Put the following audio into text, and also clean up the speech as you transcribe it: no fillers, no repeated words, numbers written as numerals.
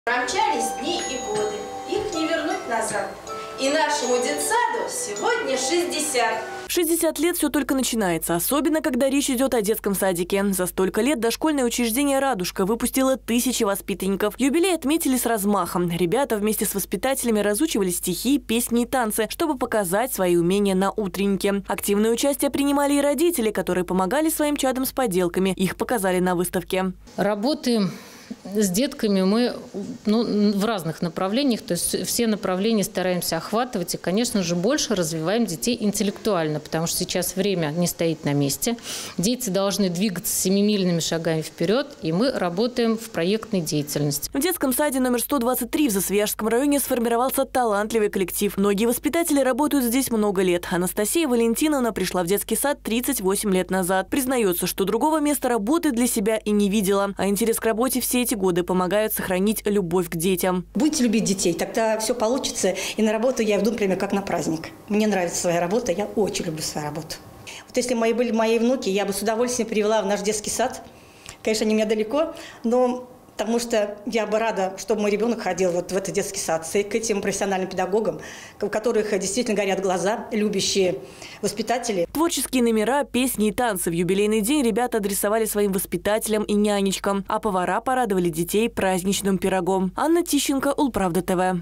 Промчались дни и годы, их не вернуть назад. И нашему детсаду сегодня 60. 60 лет все только начинается, особенно когда речь идет о детском садике. За столько лет дошкольное учреждение «Радужка» выпустило тысячи воспитанников. Юбилей отметили с размахом. Ребята вместе с воспитателями разучивали стихи, песни и танцы, чтобы показать свои умения на утреннике. Активное участие принимали и родители, которые помогали своим чадам с поделками. Их показали на выставке. Работаем с детками мы в разных направлениях, то есть все направления стараемся охватывать и, конечно же, больше развиваем детей интеллектуально, потому что сейчас время не стоит на месте. Дети должны двигаться семимильными шагами вперед, и мы работаем в проектной деятельности. В детском саде номер 123 в Засвияжском районе сформировался талантливый коллектив. Многие воспитатели работают здесь много лет. Анастасия Валентиновна пришла в детский сад 38 лет назад. Признается, что другого места работы для себя и не видела, а интерес к работе все эти годы помогают сохранить любовь к детям. Будете любить детей, тогда все получится. И на работу я иду, например, как на праздник. Мне нравится своя работа, я очень люблю свою работу. Вот если были мои внуки, я бы с удовольствием привела в наш детский сад. Конечно, они у меня далеко, но потому что я бы рада, чтобы мой ребенок ходил вот в этот детский сад к этим профессиональным педагогам, у которых действительно горят глаза, любящие воспитатели. Творческие номера, песни и танцы в юбилейный день ребята адресовали своим воспитателям и нянечкам, а повара порадовали детей праздничным пирогом. Анна Тищенко, Улправда ТВ.